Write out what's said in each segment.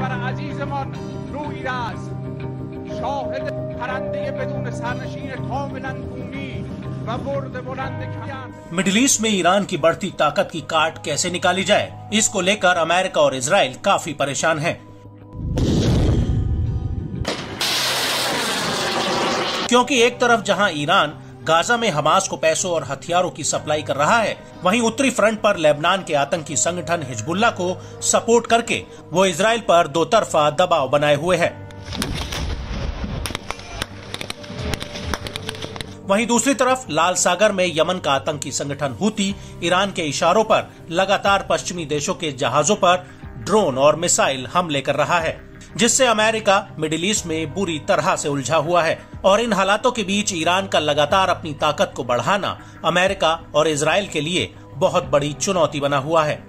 کشور عزیزمان روی راست شاهد پرنده بدون سرنشین کاملا بومی و برد بلند کیان। Middle east में Iran की बढ़ती ताकत की काट कैसे निकाली जाए, इसको लेकर अमेरिका और इजराइल काफी परेशान हैं। क्योंकि एक तरफ जहां ईरान गाजा में हमास को पैसों और हथियारों की सप्लाई कर रहा है, वहीं उत्तरी फ्रंट पर लेबनान के आतंकी संगठन हिजबुल्लाह को सपोर्ट करके वो इजराइल पर दो तरफा दबाव बनाए हुए है। वहीं दूसरी तरफ लाल सागर में यमन का आतंकी संगठन हूती ईरान के इशारों पर लगातार पश्चिमी देशों के जहाजों पर ड्रोन और मिसाइल हमले कर रहा है, जिससे अमेरिका मिडिल ईस्ट में बुरी तरह से उलझा हुआ है। और इन हालातों के बीच ईरान का लगातार अपनी ताकत को बढ़ाना अमेरिका और इजराइल के लिए बहुत बड़ी चुनौती बना हुआ है।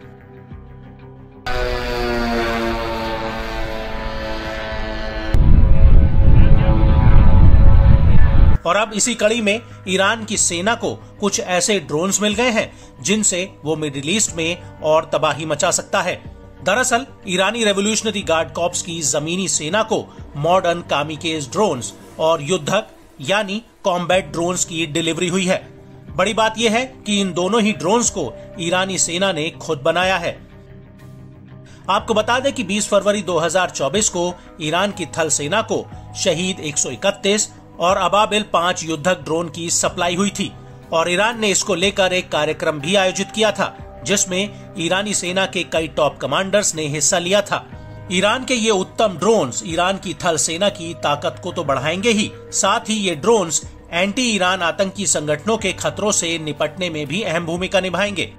और अब इसी कड़ी में ईरान की सेना को कुछ ऐसे ड्रोन्स मिल गए हैं जिनसे वो मिडिल ईस्ट में और तबाही मचा सकता है। दरअसल ईरानी रेवोल्यूशनरी गार्ड कॉर्प्स की जमीनी सेना को मॉडर्न कामिकेज ड्रोन्स और युद्धक यानी कॉम्बैट ड्रोन्स की डिलीवरी हुई है। बड़ी बात यह है कि इन दोनों ही ड्रोन्स को ईरानी सेना ने खुद बनाया है। आपको बता दें कि 20 फरवरी 2024 को ईरान की थल सेना को शहीद 131 और अबाबिल 5 युद्धक ड्रोन की सप्लाई हुई थी और ईरान ने इसको लेकर एक कार्यक्रम भी आयोजित किया था, जिसमें ईरानी सेना के कई टॉप कमांडर्स ने हिस्सा लिया था। ईरान के ये उत्तम ड्रोन्स ईरान की थल सेना की ताकत को तो बढ़ाएंगे ही, साथ ही ये ड्रोन्स एंटी ईरान आतंकी संगठनों के खतरों से निपटने में भी अहम भूमिका निभाएंगे।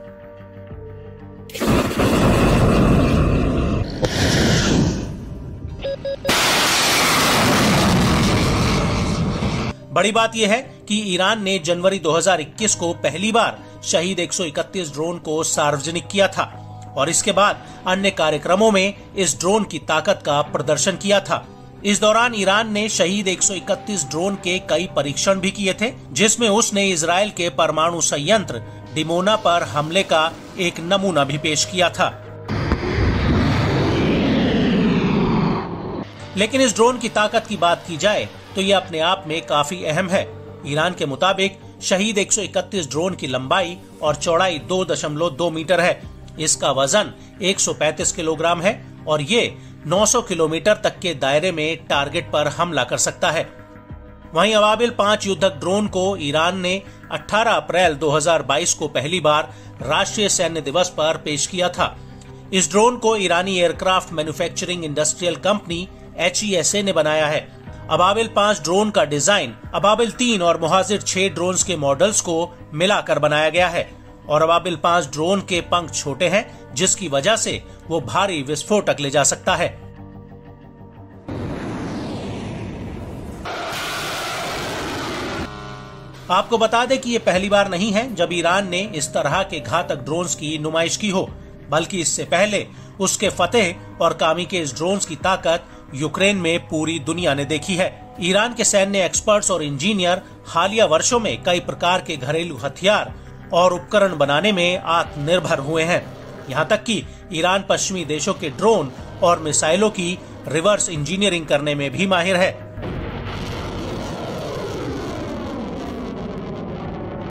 बड़ी बात यह है कि ईरान ने जनवरी 2021 को पहली बार शहीद 131 ड्रोन को सार्वजनिक किया था और इसके बाद अन्य कार्यक्रमों में इस ड्रोन की ताकत का प्रदर्शन किया था। इस दौरान ईरान ने शहीद 131 ड्रोन के कई परीक्षण भी किए थे, जिसमें उसने इजराइल के परमाणु संयंत्र डिमोना पर हमले का एक नमूना भी पेश किया था। लेकिन इस ड्रोन की ताकत की बात की जाए तो ये अपने आप में काफी अहम है। ईरान के मुताबिक शहीद 131 ड्रोन की लंबाई और चौड़ाई 2.2 मीटर है। इसका वजन 135 किलोग्राम है और ये 900 किलोमीटर तक के दायरे में टारगेट पर हमला कर सकता है। वहीं अबाबिल 5 युद्धक ड्रोन को ईरान ने 18 अप्रैल 2022 को पहली बार राष्ट्रीय सैन्य दिवस पर पेश किया था। इस ड्रोन को ईरानी aircraft manufacturing industrial company HESA ने बनाया है। अबाबिल 5 ड्रोन का डिजाइन अबाबिल 3 और मुहाजिर 6 ड्रोन्स के मॉडल्स को मिलाकर बनाया गया है और अबाबिल 5 ड्रोन के पंख छोटे हैं, जिसकी वजह से वो भारी विस्फोटक ले जा सकता है। आपको बता दें कि ये पहली बार नहीं है जब ईरान ने इस तरह के घातक ड्रोन्स की नुमाइश की हो, बल्कि इससे पहले उसके फतेह और कामिकेज ड्रोन्स की ताकत यूक्रेन में पूरी दुनिया ने देखी है। ईरान के सैन्य एक्सपर्ट्स और इंजीनियर हालिया वर्षों में कई प्रकार के घरेलू हथियार और उपकरण बनाने में आत्मनिर्भर हुए हैं। यहाँ तक कि ईरान पश्चिमी देशों के ड्रोन और मिसाइलों की रिवर्स इंजीनियरिंग करने में भी माहिर है।